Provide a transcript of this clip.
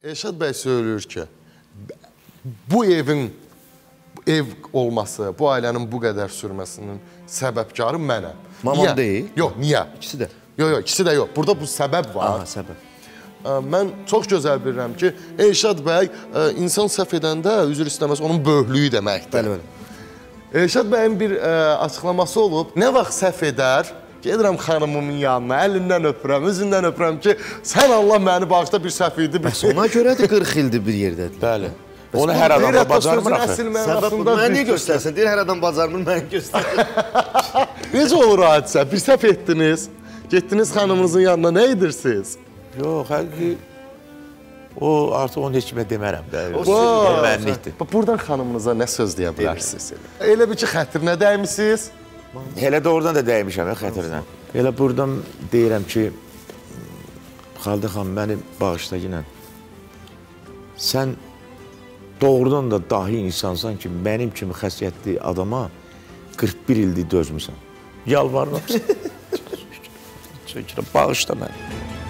Elşad bəy söylüyor ki, bu evin ev olması, bu ailənin bu qədər sürməsinin səbəbkarı mənəm. Mamam deyil. Yox, niyə? İkisi də. Yox, ikisi də yox. Burada bu səbəb var. Aha, səbəb. Mən çox gözəl bilirəm ki, Elşad bəy insan səhv edəndə üzr istəməz onun böyüklüyü deməkdir. Bəli, bəli. Elşad bəyin bir açıqlaması olub. Nə vaxt səhv edər, gedirəm xanımımın yanına, əlindən öpürəm, üzündən öpürəm ki, sən Allah məni bağışla bir səhv idi. Bəs ona görədir 40 ildir bir yerdədir. Bəli. Onu hər adam da bacarmır axı. Səbəb bu, mənə niyə göstərsin? Deyir, hər adam bacarmır, mənə göstərir. Necə olur hadisə? Bir səhv etdiniz, getdiniz xanımınızın yanına, nə edirsiniz? Yox, həqiqi o artıq onu heç kimə demərəm də. O mənlikdir. Buradan xanımınıza nə söz deyə bilərsiniz? Elə bir ki, xətrinə dəymişsiniz. Elə də oradan da dəymişəm xətrinə. Elə buradan deyirəm ki, Xaldə xanım, məni bağışla yinə. Sən doğrudan da dahi insansan ki, mənim kimi xəsiyyətli adama 41 ildir dözmüsən. Yalvarıram. Bağışla məni.